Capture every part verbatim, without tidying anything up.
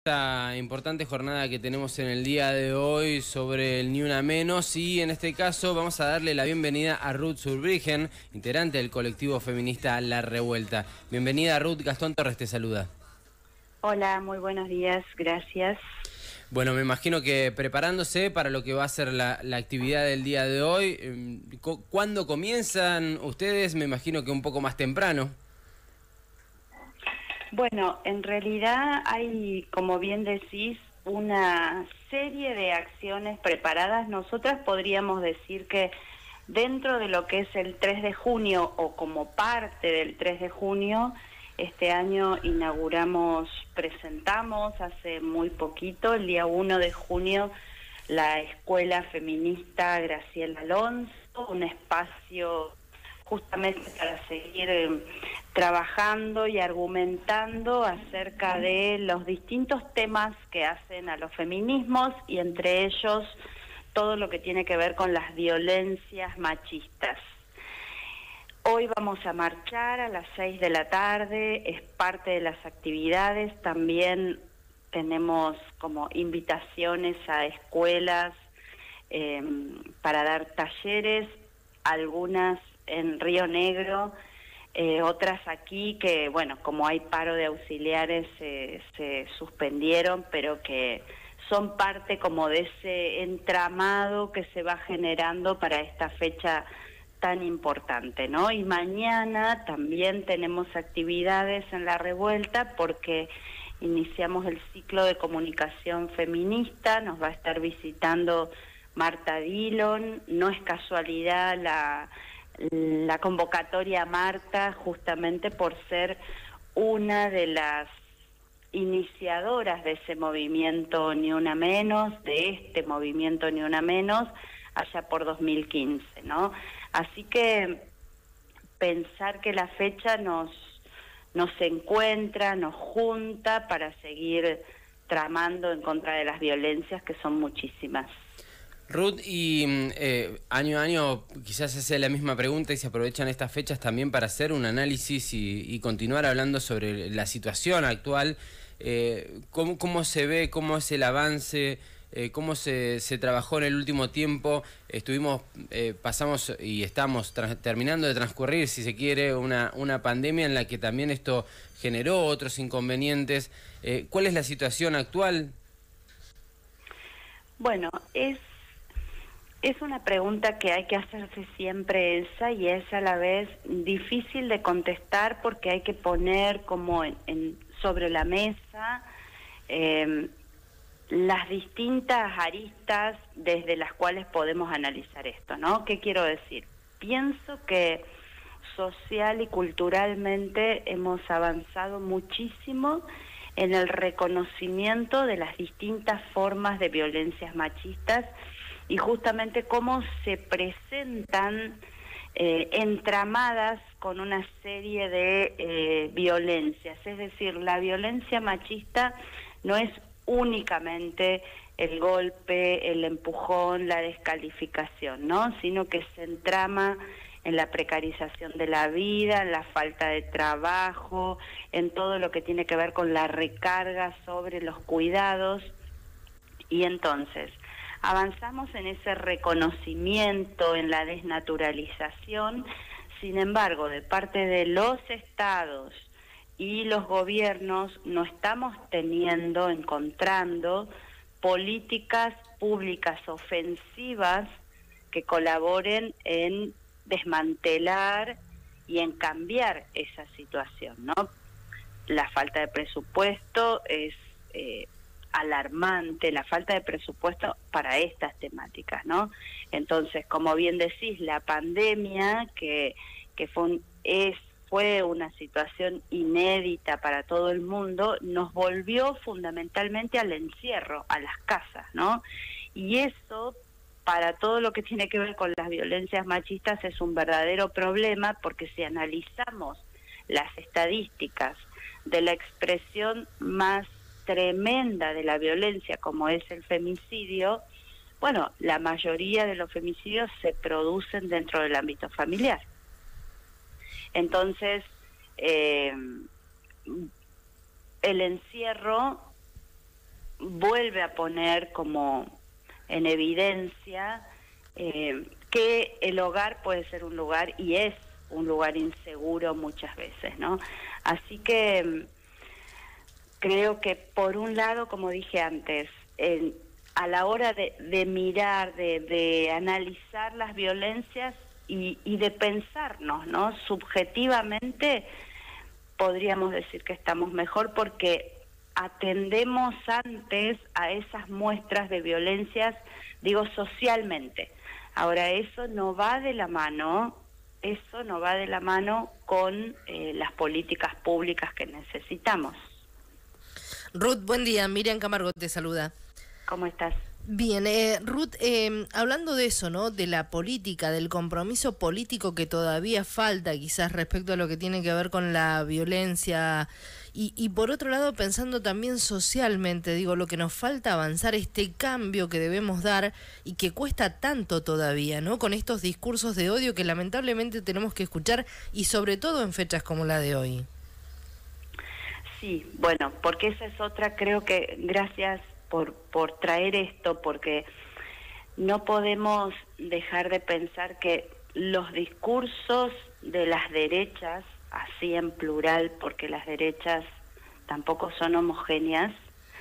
Esta importante jornada que tenemos en el día de hoy sobre el Ni Una Menos, y en este caso vamos a darle la bienvenida a Ruth Zurbriggen, integrante del colectivo feminista La Revuelta. Bienvenida, Ruth. Gastón Torres te saluda. Hola, muy buenos días, gracias. Bueno, me imagino que preparándose para lo que va a ser la, la actividad del día de hoy, ¿cuándo comienzan ustedes? Me imagino que un poco más temprano. Bueno, en realidad hay, como bien decís, una serie de acciones preparadas. Nosotras podríamos decir que dentro de lo que es el tres de junio o como parte del tres de junio, este año inauguramos, presentamos hace muy poquito, el día uno de junio, la Escuela Feminista Graciela Alonso, un espacio justamente para seguir eh, trabajando y argumentando acerca de los distintos temas que hacen a los feminismos, y entre ellos todo lo que tiene que ver con las violencias machistas. Hoy vamos a marchar a las seis de la tarde, es parte de las actividades. También tenemos como invitaciones a escuelas eh, para dar talleres, algunas en Río Negro, eh, otras aquí que, bueno, como hay paro de auxiliares, eh, se suspendieron, pero que son parte como de ese entramado que se va generando para esta fecha tan importante, ¿no? Y mañana también tenemos actividades en La Revuelta porque iniciamos el ciclo de comunicación feminista, nos va a estar visitando Marta Dillon. No es casualidad la, la convocatoria a Marta, justamente por ser una de las iniciadoras de ese movimiento Ni Una Menos, de este movimiento Ni Una Menos, allá por dos mil quince, ¿no? Así que pensar que la fecha nos, nos encuentra, nos junta para seguir tramando en contra de las violencias, que son muchísimas. Ruth, y eh, año a año quizás se hace la misma pregunta y se aprovechan estas fechas también para hacer un análisis y, y continuar hablando sobre la situación actual. Eh, ¿cómo, ¿Cómo se ve, cómo es el avance, eh, cómo se, se trabajó en el último tiempo? Estuvimos, eh, pasamos y estamos terminando de transcurrir, si se quiere, una, una pandemia en la que también esto generó otros inconvenientes. Eh, ¿Cuál es la situación actual? Bueno, es Es una pregunta que hay que hacerse siempre esa, y es a la vez difícil de contestar porque hay que poner como en, en, sobre la mesa eh, las distintas aristas desde las cuales podemos analizar esto, ¿no? ¿Qué quiero decir? Pienso que social y culturalmente hemos avanzado muchísimo en el reconocimiento de las distintas formas de violencias machistas y justamente cómo se presentan eh, entramadas con una serie de eh, violencias. Es decir, la violencia machista no es únicamente el golpe, el empujón, la descalificación, ¿no? Sino que se entrama en la precarización de la vida, en la falta de trabajo, en todo lo que tiene que ver con la recarga sobre los cuidados. Y entonces avanzamos en ese reconocimiento, en la desnaturalización. Sin embargo, de parte de los estados y los gobiernos no estamos teniendo, encontrando políticas públicas ofensivas que colaboren en desmantelar y en cambiar esa situación, ¿no? La falta de presupuesto es eh, alarmante, la falta de presupuesto para estas temáticas, ¿no? Entonces, como bien decís, la pandemia, que, que fue, un, es, fue una situación inédita para todo el mundo, nos volvió fundamentalmente al encierro, a las casas, ¿no? Y eso, para todo lo que tiene que ver con las violencias machistas, es un verdadero problema, porque si analizamos las estadísticas de la expresión más tremenda de la violencia, como es el femicidio, bueno, la mayoría de los femicidios se producen dentro del ámbito familiar. Entonces, eh, el encierro vuelve a poner como en evidencia eh, que el hogar puede ser un lugar, y es un lugar inseguro muchas veces, ¿no? Así que creo que por un lado, como dije antes, el, a la hora de, de mirar, de, de analizar las violencias y, y de pensarnos, ¿no? Subjetivamente podríamos decir que estamos mejor porque atendemos antes a esas muestras de violencias, digo, socialmente. Ahora, eso no va de la mano, eso no va de la mano con eh, las políticas públicas que necesitamos. Ruth, buen día. Miriam Camargo te saluda. ¿Cómo estás? Bien, eh, Ruth, eh, hablando de eso, ¿no? De la política, del compromiso político que todavía falta, quizás respecto a lo que tiene que ver con la violencia, y, y por otro lado pensando también socialmente, digo, lo que nos falta avanzar, este cambio que debemos dar y que cuesta tanto todavía, ¿no? Con estos discursos de odio que lamentablemente tenemos que escuchar, y sobre todo en fechas como la de hoy. Sí, bueno, porque esa es otra, creo que gracias por, por traer esto, porque no podemos dejar de pensar que los discursos de las derechas, así en plural, porque las derechas tampoco son homogéneas,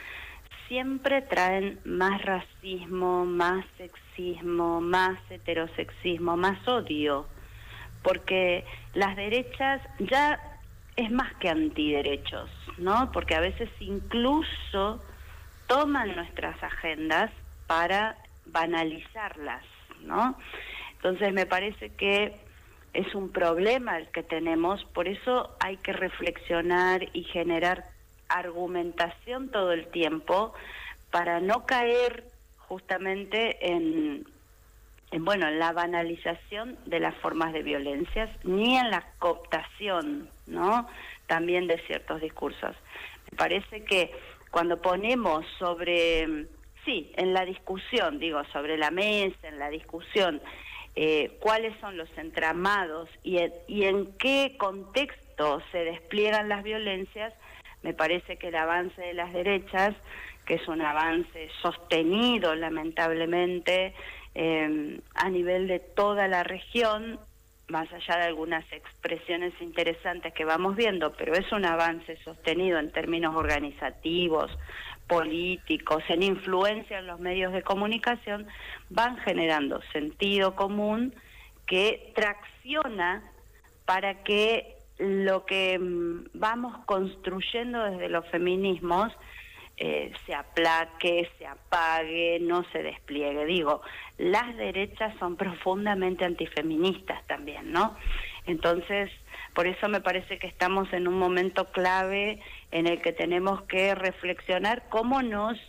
siempre traen más racismo, más sexismo, más heterosexismo, más odio, porque las derechas ya es más que antiderechos, ¿no? Porque a veces incluso toman nuestras agendas para banalizarlas, ¿no? Entonces me parece que es un problema el que tenemos, por eso hay que reflexionar y generar argumentación todo el tiempo para no caer justamente en, en bueno, en la banalización de las formas de violencias, ni en la cooptación, ¿no? También de ciertos discursos. Me parece que cuando ponemos sobre, sí, en la discusión, digo, sobre la mesa, en la discusión, eh, cuáles son los entramados y en, y en qué contexto se despliegan las violencias, me parece que el avance de las derechas, que es un avance sostenido lamentablemente eh, a nivel de toda la región, más allá de algunas expresiones interesantes que vamos viendo, pero es un avance sostenido en términos organizativos, políticos, en influencia en los medios de comunicación, van generando sentido común que tracciona para que lo que vamos construyendo desde los feminismos eh, se aplaque, se apague, no se despliegue. Digo, las derechas son profundamente antifeministas también, ¿no? Entonces, por eso me parece que estamos en un momento clave en el que tenemos que reflexionar cómo nos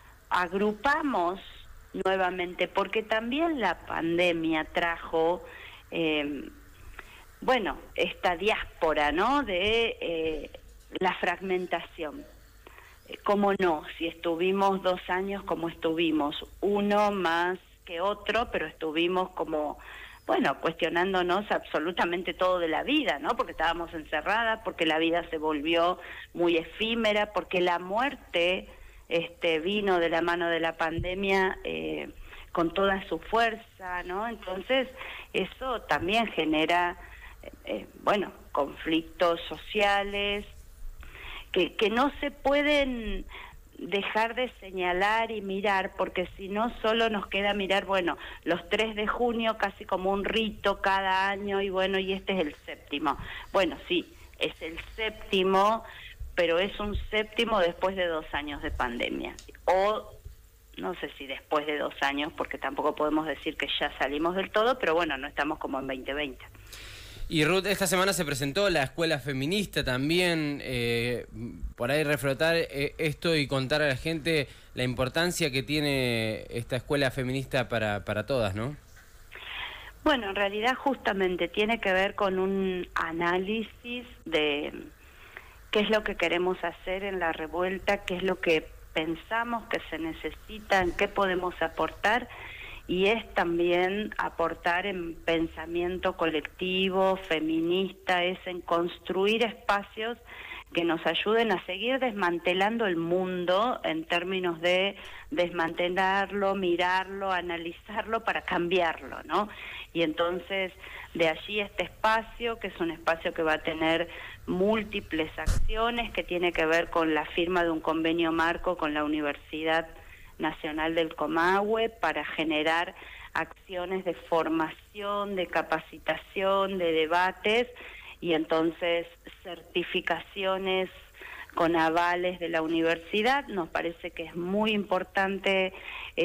agrupamos nuevamente, porque también la pandemia trajo, eh, bueno, esta diáspora, ¿no?, de eh, la fragmentación. ¿Cómo no? Si estuvimos dos años como estuvimos, uno más que otro, pero estuvimos como, bueno, cuestionándonos absolutamente todo de la vida, ¿no? Porque estábamos encerradas, porque la vida se volvió muy efímera, porque la muerte este, vino de la mano de la pandemia eh, con toda su fuerza, ¿no? Entonces, eso también genera, eh, bueno, conflictos sociales, Que, que no se pueden dejar de señalar y mirar, porque si no solo nos queda mirar, bueno, los tres de junio casi como un rito cada año, y bueno, y este es el séptimo. Bueno, sí, es el séptimo, pero es un séptimo después de dos años de pandemia. O no sé si después de dos años, porque tampoco podemos decir que ya salimos del todo, pero bueno, no estamos como en veinte veinte. Y Ruth, esta semana se presentó la escuela feminista también, eh, por ahí reflotar eh, esto y contar a la gente la importancia que tiene esta escuela feminista para, para todas, ¿no? Bueno, en realidad justamente tiene que ver con un análisis de qué es lo que queremos hacer en la revuelta, qué es lo que pensamos que se necesita, en qué podemos aportar, y es también aportar en pensamiento colectivo, feminista, es en construir espacios que nos ayuden a seguir desmantelando el mundo en términos de desmantelarlo, mirarlo, analizarlo para cambiarlo, ¿no? Y entonces de allí este espacio, que es un espacio que va a tener múltiples acciones, que tiene que ver con la firma de un convenio marco con la Universidad Nacional del Comahue para generar acciones de formación, de capacitación, de debates, y entonces certificaciones con avales de la universidad. Nos parece que es muy importante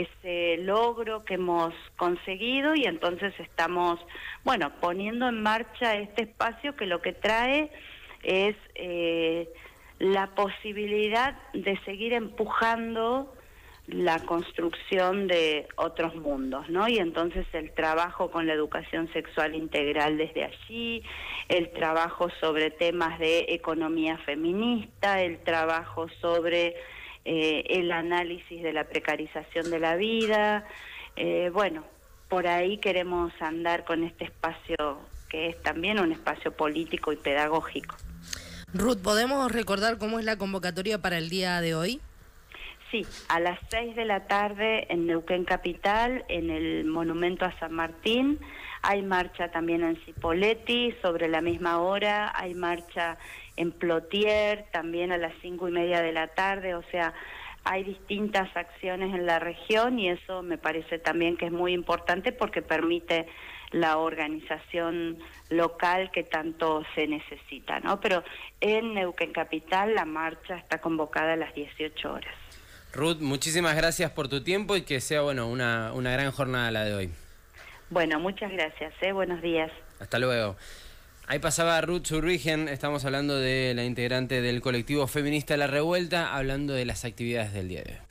ese logro que hemos conseguido, y entonces estamos, bueno, poniendo en marcha este espacio que lo que trae es eh, la posibilidad de seguir empujando la construcción de otros mundos, ¿no? Y entonces el trabajo con la educación sexual integral desde allí, el trabajo sobre temas de economía feminista, el trabajo sobre eh, el análisis de la precarización de la vida. Eh, bueno, por ahí queremos andar con este espacio que es también un espacio político y pedagógico. Ruth, ¿podemos recordar cómo es la convocatoria para el día de hoy? Sí, a las seis de la tarde en Neuquén Capital, en el Monumento a San Martín. Hay marcha también en Cipolletti sobre la misma hora, hay marcha en Plotier también a las cinco y media de la tarde, o sea, hay distintas acciones en la región, y eso me parece también que es muy importante porque permite la organización local que tanto se necesita, ¿no? Pero en Neuquén Capital la marcha está convocada a las dieciocho horas. Ruth, muchísimas gracias por tu tiempo y que sea, bueno, una, una gran jornada la de hoy. Bueno, muchas gracias, ¿eh? Buenos días. Hasta luego. Ahí pasaba Ruth Zurrigen, estamos hablando de la integrante del colectivo feminista La Revuelta, hablando de las actividades del día de hoy.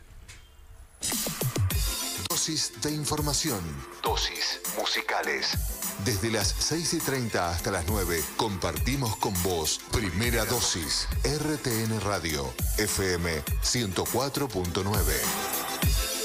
Dosis de información. Dosis musicales. Desde las seis y treinta hasta las nueve, compartimos con vos Primera Dosis, R T N Radio, F M ciento cuatro punto nueve.